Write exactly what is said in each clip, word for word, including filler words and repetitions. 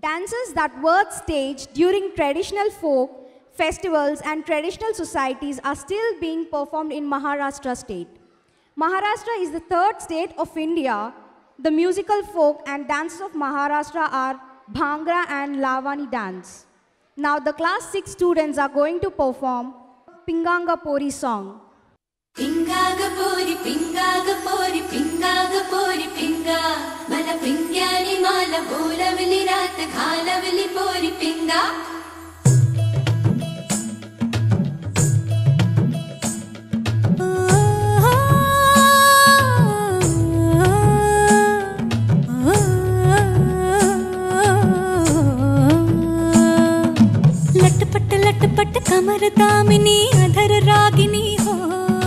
Dances that were staged during traditional folk festivals and traditional societies are still being performed in Maharashtra state. Maharashtra is the third state of India. The musical folk and dances of Maharashtra are Bhangra and Lavani dance. Now the class six students are going to perform Pingagpori song. Pingagpori, Pingagpori, Pingagpori, Pinga. Mala pingyani mala bolavli raat khalavli pori pinga. लटपट लटपट कमर दामिनी अधर रागिनी हो,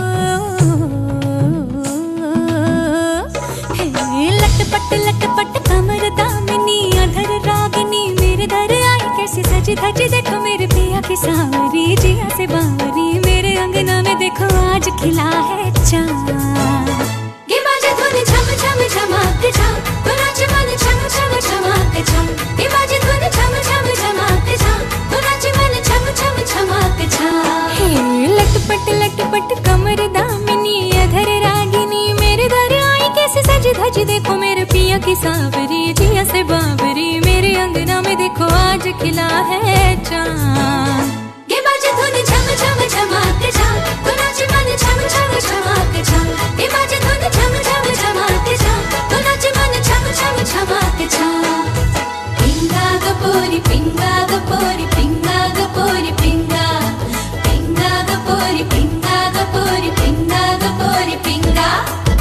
लटपट लटपट कमर दामिनी अधर रागिनी मेरे दर आई कैसी सजी धजी देखो मेरे पिया की सांवरी जिया से बावरी मेरे अंगना में देखो आज खिला है चाँद। ये बाजे धुन झम झम झमाक झम तो नाच मन झम झम झमाक झम। ये बाजे धुन झम झम झमाक झम तो नाच मन झम झम झमाक झम। हे लटपट लटपट कमर दामिनी अधर रागिनी मेरे दर आई कैसे सजी धजी देखो मेरे पिया की सांवरी जिया से बावरी मेरे अंगना में देखो आज खिला है चाँद। ये बाजे धुन झम झम झमाक झम तो नाच मन झम झम झमाक झम। ये बाजे धुन झम झम झमाक झम तो नाच मन झम झम झमाक झम। Pingagpori, Pingagpori, Pingagpori, Pinga. Pingagpori, Pingagpori, Pingagpori, Pinga.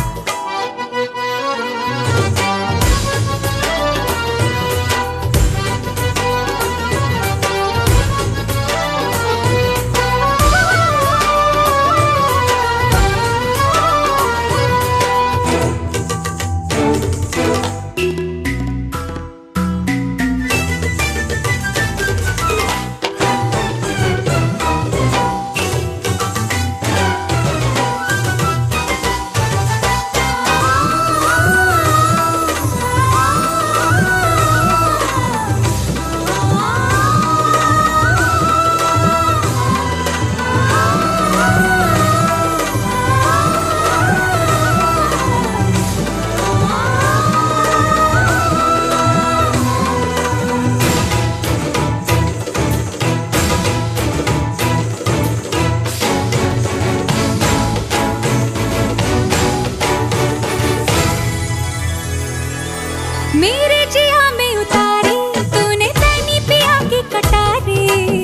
मेरे जिया में उतारी तूने तैनी पिया की कटारी।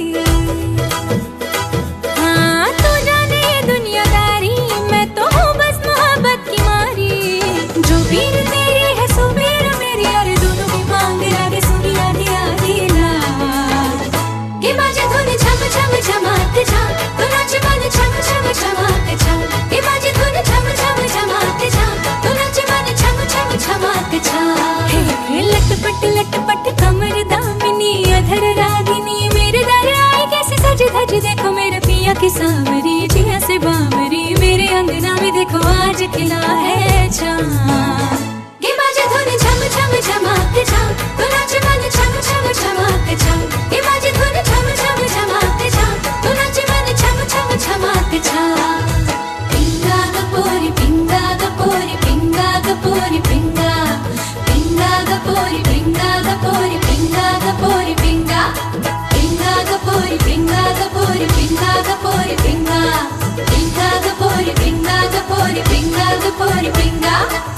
हाँ तू जाने ये दुनियादारी मैं तो हूँ बस मोहब्बत की मारी। जो पीर तेरी है सो पीर मेरी अरे दोनों की मांग रागे सुनी आधी आधी रात। ये बाजे धुन झम झम झमाक झम तो नाच मन झम झम झमाक झम। ये बाजे धुन झम झम झमाक झम तो नाच मन झम झम झमाक झम। लटपट लटपट कमर दामिनी अधर रागिनी मेरे दर आई कैसे सजी धजी देखो मेरे पिया की सांवरी जिया से बावरी मेरे अंगना में देखो आज खिला है चाँद। ये बाजे धुन झम झम झमाक झम तो नाच मन झम झम झमाक झम। ये बाजे धुन झम झम झमाक झम तो नाच मन झम झम झमाक झम। Pingagpori, Pingagpori, Pingagpori, Pinga. Pingagpori, Pingagpori, Pingagpori, Pinga. Pingagpori, Pingagpori, Pingagpori, Pinga. Pingagpori, Pingagpori, Pingagpori, Pinga.